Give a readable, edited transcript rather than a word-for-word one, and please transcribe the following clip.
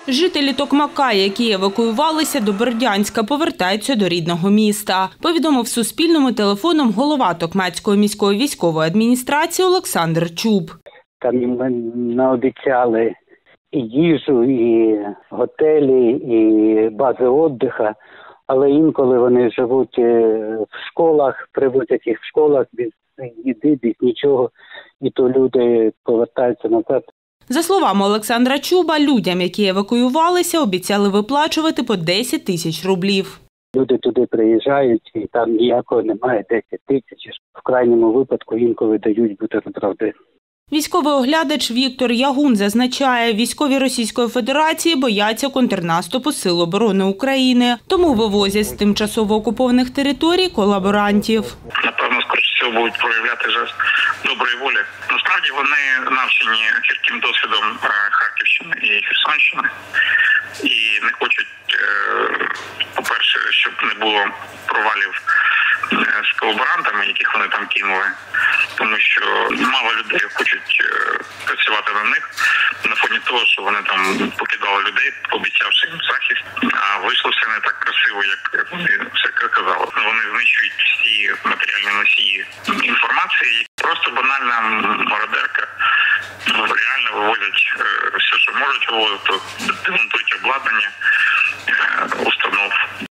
Жителі Токмака, які евакуювалися до Бердянська, повертаються до рідного міста. Повідомив Суспільному телефоном голова Токмацької міської військової адміністрації Олександр Чуб. Там їм наобіцяли і їжу, і готелі, і бази відпочинку, але інколи вони живуть в школах, привозять їх в школах без їди, без нічого, і то люди повертаються назад. За словами Олександра Чуба, людям, які евакуювалися, обіцяли виплачувати по 10 тисяч рублів. Люди туди приїжджають, і там ніякого немає 10 тисяч. В крайньому випадку інколи дають бутерброди. Військовий оглядач Віктор Ягун зазначає, військові Російської Федерації бояться контрнаступу Сил оборони України, тому вивозять з тимчасово окупованих територій колаборантів. Напевно, скоріше всього будуть проявляти жест доброї волі. Насправді вони навчені гірким досвідом Харківщини і Херсонщини і не хочуть, по-перше, щоб не було провалів з колаборантами, яких вони там кинули, тому що мало людей хочуть працювати на них на фоні того, що вони там покидали людей, пообіцявши їм захист, а вийшло все не так красиво, як вони все казали. Вони знищують всі матеріальні носії інформації, просто банальна мародерка. Реально вивозять все, що можуть вивозити, демонтують обладнання установ.